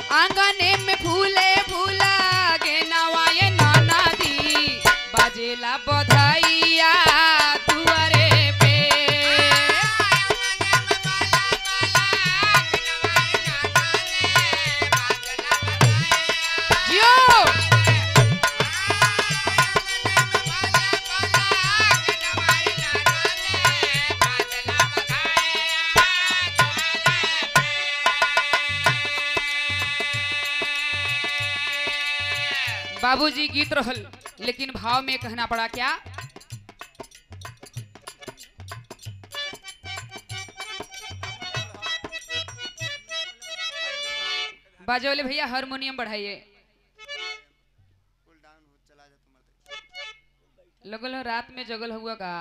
आंगने में फूले फूला गे नवाए नाना दी बाजेला बधाइया दुआरे पे जियो बाबूजी गीत रहल लेकिन भाव में कहना पड़ा क्या? बाजोले भैया हारमोनियम बढ़ाइए। लगल हो रात में जगल हुआ का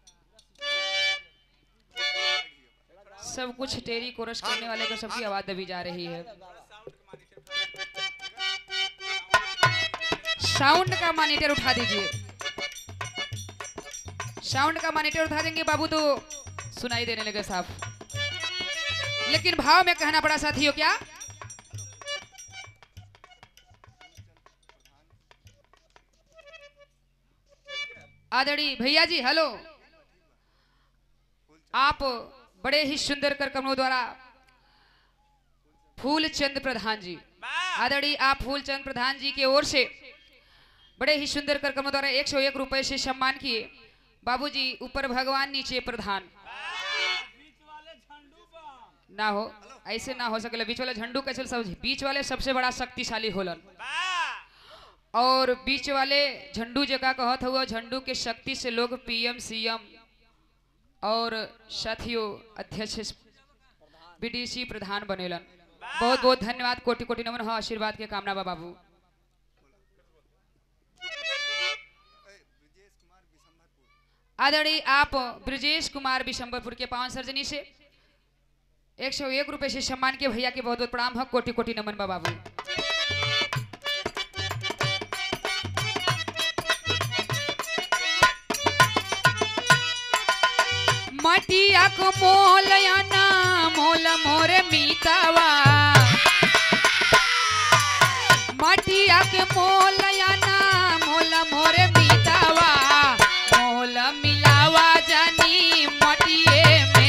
सब कुछ टेरी कोरस करने वाले को सबकी आवाज दबी जा रही है। साउंड का मॉनिटर उठा दीजिए। साउंड का मॉनिटर उठा देंगे बाबू तो सुनाई देने लगे साफ। लेकिन भाव में कहना पड़ा साथियों क्या? आदरणीय भैया जी हेलो, आप बड़े ही सुंदर कर कमलों द्वारा फूलचंद प्रधान जी, आदरणीय आप फूलचंद प्रधान जी की ओर से बड़े ही सुंदर कर कमलों द्वारा 101 रुपए से सम्मान किए। बाबूजी ऊपर भगवान नीचे प्रधान ना हो, ऐसे ना हो सके। बीच वाले झंडू कैसे समझ, बीच वाले सबसे बड़ा शक्तिशाली होलन और बीच वाले झंडू जगह कहत हुआ झंडू के शक्ति से लोग पीएम सीएम और साथियों अध्यक्ष बीडीसी प्रधान बनेलन। बहुत बहुत धन्यवाद, कोटि कोटि नमन हो, आशीर्वाद के कामना बा बाबू। आदरणीय आप ब्रजेश कुमार बिशंबरपुर के पावन सर्जनी से 101 रुपए से सम्मान के भैया के बहुत बहुत प्रणाम है, कोटि कोटि नमन बा बाबू। मटिया को मोल याना मोल मोरे मीतावा, मटिया के मोल याना मोल मोरे मीतावा, मोल मिलावा जानी मटिए में।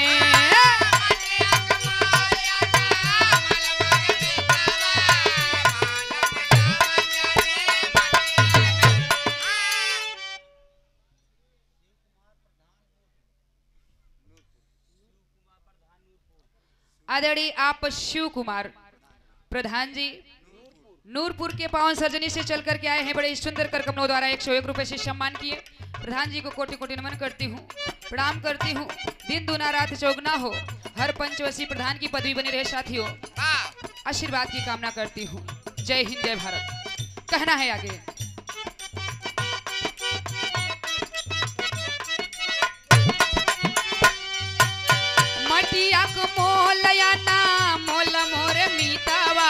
आदरणीय आप शिव कुमार प्रधान जी नूरपुर के पावन सर्जनी से चल करके आए हैं, बड़े सुंदर कर कमलों द्वारा 101 रुपए से सम्मान किए। प्रधान जी को कोटि कोटि नमन करती हूँ, प्रणाम करती हूँ। दिन दुना रात चौगुना हो, हर पंचवशी प्रधान की पदवी बनी रहे साथियों, आशीर्वाद की कामना करती हूँ। जय हिंद जय भारत। कहना है आगे मटिया को मोल याना मोल मोर मीतावा,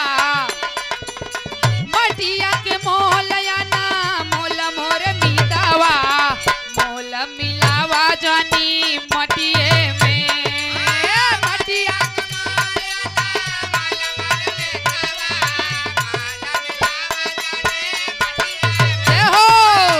मटिया के मोल याना मोल मोर मीतावा, मोल मिलावा जानी मटिए में। मटिया जय हो।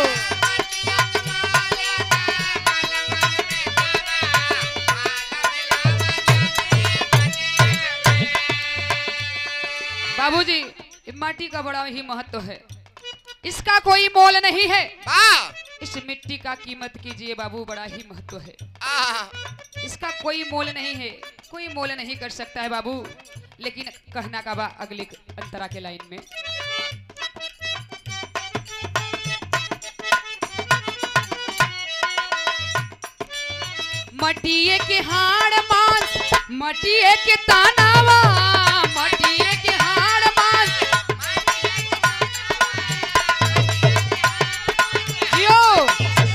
बाबूजी माटी का बड़ा ही महत्व है, इसका कोई मोल नहीं है। इस मिट्टी का कीमत कीजिए बाबू, बड़ा ही महत्व है, इसका कोई मोल नहीं है, कोई मोल नहीं कर सकता है बाबू। लेकिन कहना का बा अगले अंतरा के लाइन में मटिए के हाड़ मांस मटिए के तानावा, मटिए के हाड़ मांस जियो।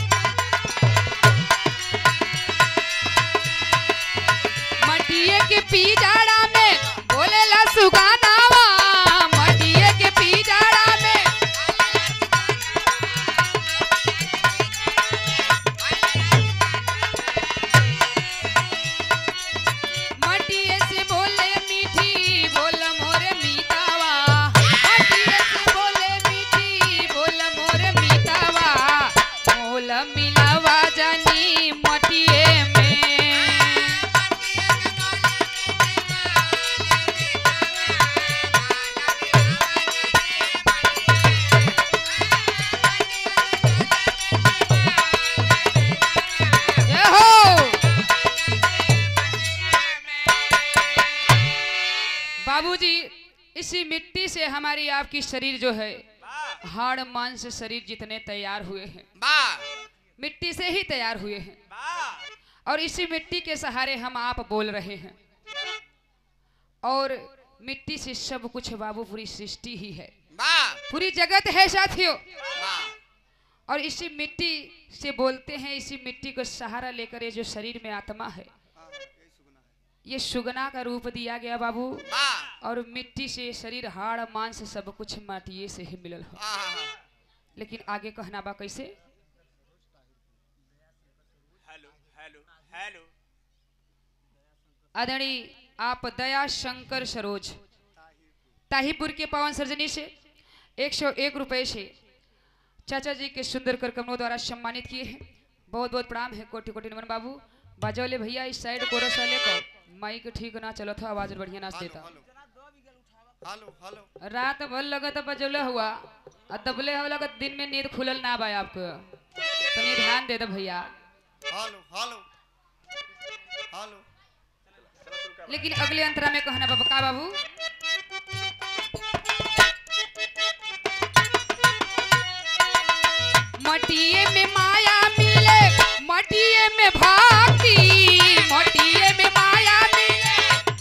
मटिए के पीजाड़ा में बोलेला सुगानावा, मटिए के पीजाड़ा में मटिए से बोले मीठी बोल मोरे मीतावा। बाबूजी इसी मिट्टी से हमारी आपकी शरीर जो है हाड़ मांस शरीर जितने तैयार हुए हैं मिट्टी से ही तैयार हुए हैं और इसी मिट्टी के सहारे हम आप बोल रहे हैं और मिट्टी से सब कुछ बाबू पूरी सृष्टि ही है पूरी जगत है साथियों और इसी मिट्टी से बोलते हैं इसी मिट्टी को सहारा लेकर ये जो शरीर में आत्मा है ये सुगना का रूप दिया गया बाबू और मिट्टी से शरीर हाड़ मांस सब कुछ माटिए से ही मिलल हो लेकिन आगे कहना बा कैसे आदरणीय आप दया शंकर सरोज ताहीपुर के पावन सर्जनी से 101 रुपए से चाचा जी के सुंदर कर कमलों द्वारा सम्मानित किए हैं। बहुत बहुत प्रणाम है कोटि कोटि नमन बाबू। बाजौले भैया इस साइड कोरस वाले को माइक ठीक ना चलो था आवाज बढ़िया नाच देता रात भर लगा तो बजौले हुआ और दबले हो लगा दिन में नींद खुलल ना बा आपको तो नहीं ध्यान दे दो भैया लेकिन अगले अंतरा में कहना बाबा का बाबू मटिए में माया मिले मटिए में भाती मटिए में माया मिले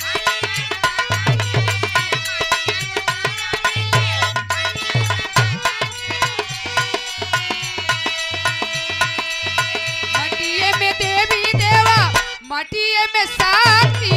मटिए में देवी देवा मटिए में साथी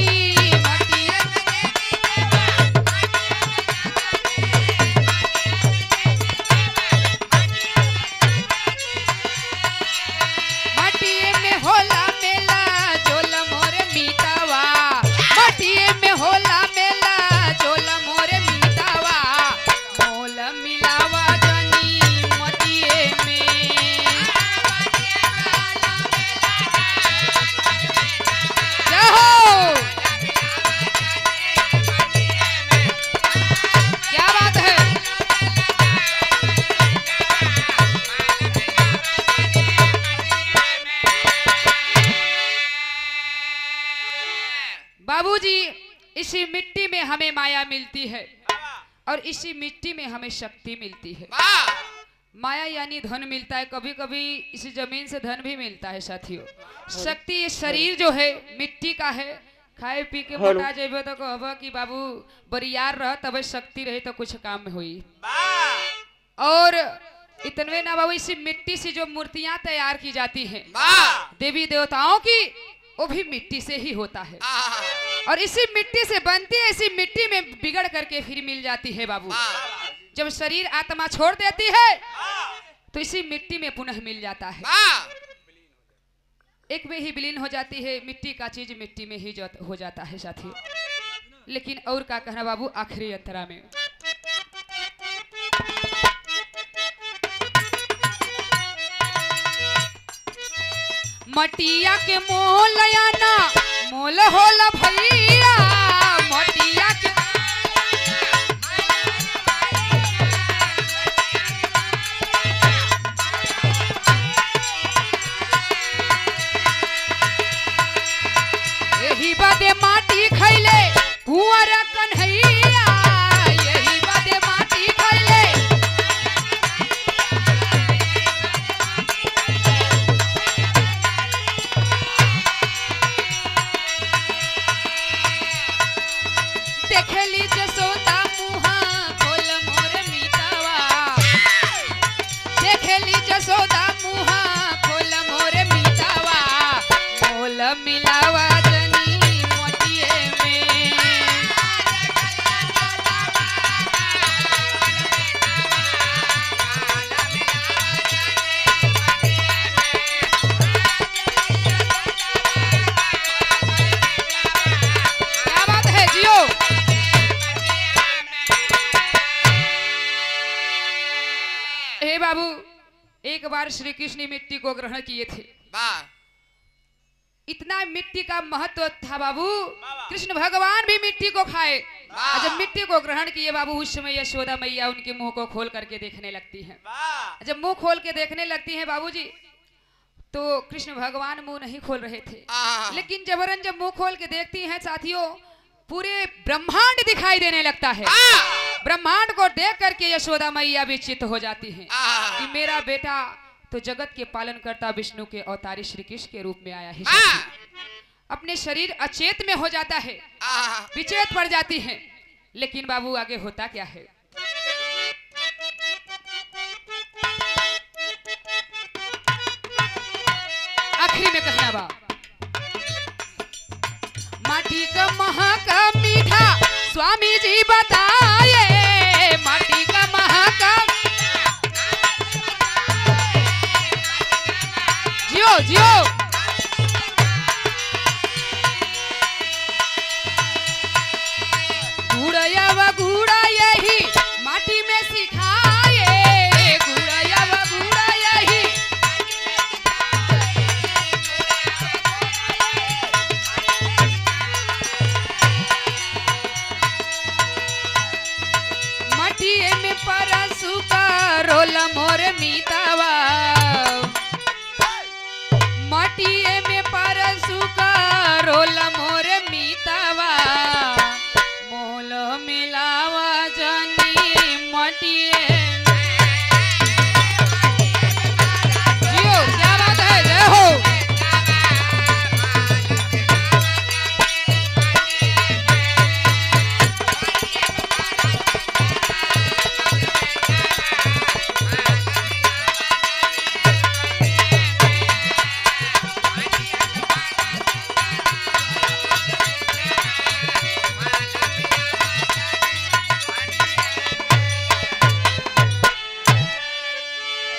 बाबूजी इसी मिट्टी में हमें माया मिलती है और इसी मिट्टी में हमें शक्ति मिलती है। माया यानी धन मिलता है कभी कभी इसी जमीन से धन भी मिलता है साथियों। शक्ति ये शरीर जो है मिट्टी का है खाए पी के मोटा जेबे तो कहबा कि बाबू बरियार रह तब शक्ति रहे तो कुछ काम में हुई। और इतने ना बाबू इसी मिट्टी से जो मूर्तियां तैयार की जाती हैं देवी देवताओं की वो भी मिट्टी से ही होता है और इसी मिट्टी से बनती है इसी मिट्टी में बिगड़ करके फिर मिल जाती है बाबू। जब शरीर आत्मा छोड़ देती है तो इसी मिट्टी में पुनः मिल जाता है एक में ही विलीन हो जाती है। मिट्टी का चीज मिट्टी में ही हो जाता है साथी। लेकिन और का कहना बाबू आखिरी अंतरा में मटिया के मोल याना मोल होला भैया मटिया के यही बादे माटी खैले कुंवर कन्हैया यही बादे माटी खैले देखली जसोदा मुहा खोल मोर मीतावा देखली जसोदा मुहा खोल मोर मीतावा मोल मिलावा जनी मोटिए में क्या बात है जियो। हे बाबू एक बार श्री कृष्ण मिट्टी को ग्रहण किए थे इतना मिट्टी का महत्व था बाबू कृष्ण भगवान भी मिट्टी को खाए जब मिट्टी को ग्रहण किए बाबू उस समय यशोदा मैया उनके मुंह को खोल करके देखने लगती हैं। जब मुंह खोल के देखने लगती हैं बाबूजी तो कृष्ण भगवान मुंह नहीं खोल रहे थे लेकिन जबरन जब मुंह खोल के देखती हैं साथियों पूरे ब्रह्मांड दिखाई देने लगता है। ब्रह्मांड को देख करके यशोदा मैया भी चित्त हो जाती है कि मेरा बेटा तो जगत के पालन करता विष्णु के अवतारी श्री कृष्ण के रूप में आया है। अपने शरीर अचेत में हो जाता है, विचेत पड़ जाती है। लेकिन बाबू आगे होता क्या है? आखिरी में कहना बा, माटी का महा का मीठा स्वामी जी बता